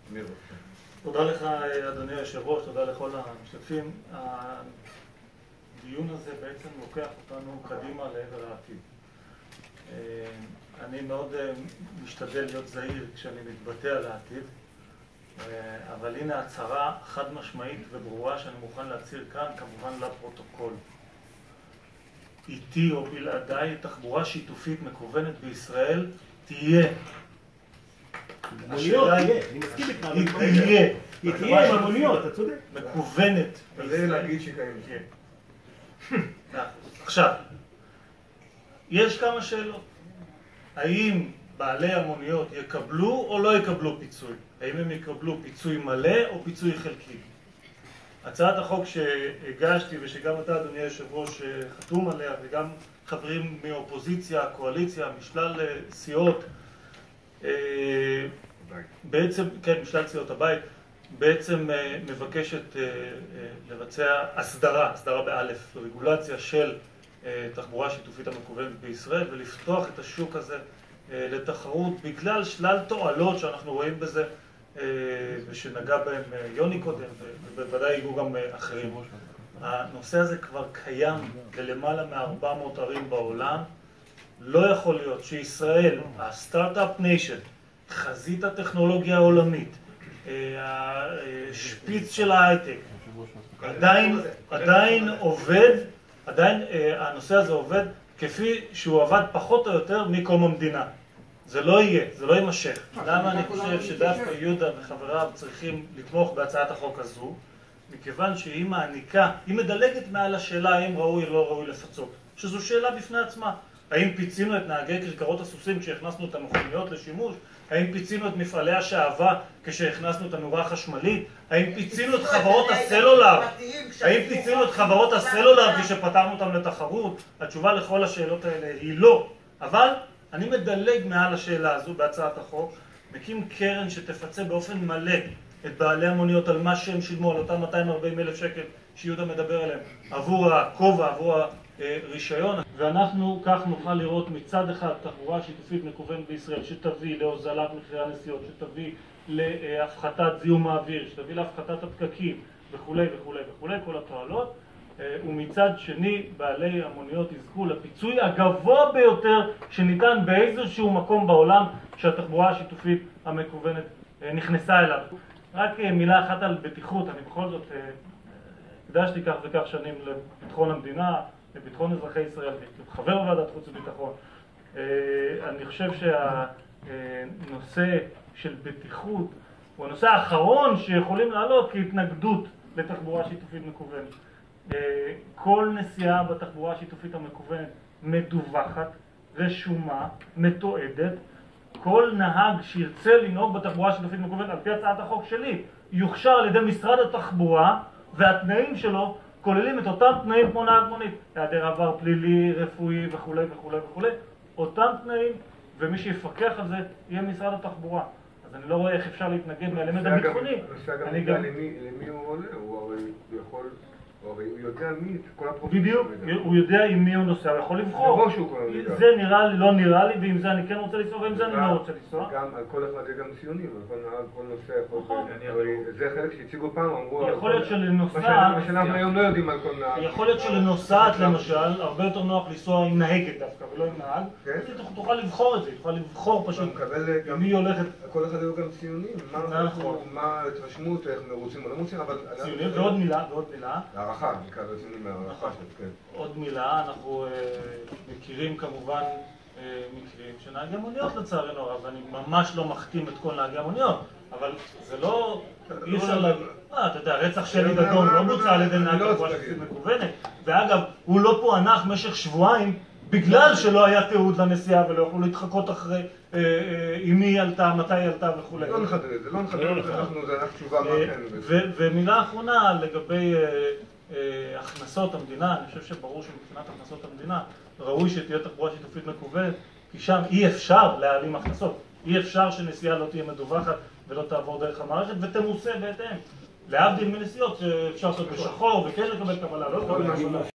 תודה לך, אדוני היושב-ראש, תודה לכל המשתתפים. הדיון הזה בעצם לוקח אותנו קדימה לעבר העתיד. אני מאוד משתדל להיות זהיר כשאני מתבטא על העתיד, אבל הנה הצהרה חד משמעית וברורה שאני מוכן להצהיר כאן, כמובן לפרוטוקול. איתי או בלעדיי תחבורה שיתופית מקוונת בישראל תהיה. מוניות, תהיה, אני מסכים איתך, היא תהיה עם המוניות, אתה צודק. מקוונת. זה להגיד שקיימת. עכשיו, יש כמה שאלות. האם בעלי המוניות יקבלו או לא יקבלו פיצוי? האם הם יקבלו פיצוי מלא או פיצוי חלקי? הצעת החוק שהגשתי ושגם אתה, אדוני היושב-ראש, חתום עליה, וגם חברים מאופוזיציה, קואליציה, משלל סיעות, בעצם, כן, משלל סיעות הבית, בעצם מבקשת לבצע הסדרה באלף, רגולציה של תחבורה שיתופית המקוונת בישראל, ולפתוח את השוק הזה לתחרות בגלל שלל תועלות שאנחנו רואים בזה, ושנגע בהם יוני קודם, ובוודאי יהיו גם אחרים. הנושא הזה כבר קיים בלמעלה מ-400 ערים בעולם. לא יכול להיות שישראל, הסטארט-אפ ניישן, חזית הטכנולוגיה העולמית, השפיץ של ההייטק, עדיין עובד, הנושא הזה עובד כפי שהוא עבד פחות או יותר מקום המדינה. זה לא יהיה, זה לא יימשך. למה אני חושב שדווקא יהודה וחבריו צריכים לתמוך בהצעת החוק הזו? מכיוון שהיא מעניקה, היא מדלגת מעל השאלה האם ראוי או לא ראוי לפצות, שזו שאלה בפני עצמה. האם פיצינו את נהגי כרכרות הסוסים כשהכנסנו את המכוניות לשימוש? האם פיצינו את מפעלי השעווה כשהכנסנו את הנורה החשמלית? האם פיצינו את חברות הסלולר? האם פיצינו את חברות הסלולר כשפתרנו אותם לתחרות? התשובה לכל השאלות האלה היא לא. אבל אני מדלג מעל השאלה הזו בהצעת החוק, מקים קרן שתפצה באופן מלא את בעלי המוניות על מה שהם שילמו, על אותם 240,000 שקל שיהודה מדבר עליהם, עבור הכובע, עבור הרישיון. ואנחנו כך נוכל לראות מצד אחד תחבורה שיתופית מקוונת בישראל שתביא להוזלת מחירי הנסיעות, שתביא להפחתת זיהום האוויר, שתביא להפחתת הפקקים וכולי וכולי וכולי, כל התועלות. ומצד שני בעלי המוניות יזכו לפיצוי הגבוה ביותר שניתן באיזשהו מקום בעולם שהתחבורה השיתופית המקוונת נכנסה אליו. רק מילה אחת על בטיחות, אני בכל זאת הקדשתי כך וכך שנים לביטחון המדינה, לביטחון אזרחי ישראל, חבר בוועדת חוץ וביטחון. אני חושב שהנושא של בטיחות הוא הנושא האחרון שיכולים לעלות כהתנגדות לתחבורה שיתופית מקוונת. כל נסיעה בתחבורה השיתופית המקוונת מדווחת, רשומה, מתועדת. כל נהג שירצה לנהוג בתחבורה השיתופית מקוונת, על פי הצעת החוק שלי, יוכשר על ידי משרד התחבורה, והתנאים שלו כוללים את אותם תנאים כמו נהג מונית, היעדר עבר פלילי, רפואי וכולי וכולי וכולי, אותם תנאים, ומי שיפקח על זה יהיה משרד התחבורה. אז אני לא רואה איך אפשר להתנגד מהאלמנט הביטחוני. למי הוא עולה? הוא יכול... הוא יודע מי, כל הפרופיל. בדיוק, הוא יודע עם מי הוא נוסע, הוא יכול לבחור. זה נראה לי, לא נראה לי, ועם זה אני כן רוצה לנסוע, ועם זה אני לא רוצה לנסוע. גם על כל אחד זה גם ציונים, על כל נוסע יכול... זה חלק שהציגו פעם, אמרו... יכול להיות שלנוסעת... מה שאנחנו היום לא יודעים על כל נהג. יכול להיות שלנוסעת למשל, הרבה יותר נוח לנסוע עם נהגת דווקא, ולא עם נהג. אז תוכל לבחור את זה, תוכל לבחור פשוט עם מי הולכת. כל אחד היו גם ציונים, מה התרשמות, איך מרוצים או לא מרוצים, אבל... ציונים, ועוד מילה. הערכה, נקרא לציונים מהערכה שלו, כן. עוד מילה, אנחנו מכירים כמובן מקרים שנהגי מוניות לצערנו הרב, ואני ממש לא מחתים את כל נהגי המוניות, אבל זה לא... אי אפשר להגיד... אתה יודע, רצח שלי דדון לא בוצע על ידי נהג תחבורה שיתופית מקוונת, ואגב, הוא לא פוענח משך שבועיים בגלל שלא היה תיעוד לנסיעה ולא יכולו להתחקות אחרי עם מי עלתה, מתי עלתה וכו'. לא נחדד את זה, זה רק תשובה מה כן. ומילה אחרונה לגבי הכנסות המדינה, אני חושב שברור שמבחינת הכנסות המדינה ראוי שתהיה תחבורה שיתופית מקוונת, כי שם אי אפשר להעלים הכנסות, אי אפשר שנסיעה לא תהיה מדווחת ולא תעבור דרך המערכת ותמוסה בהתאם. להבדיל מנסיעות שאפשר לעשות בשחור וכן לקבל קבלה, לא לקבל קבלה.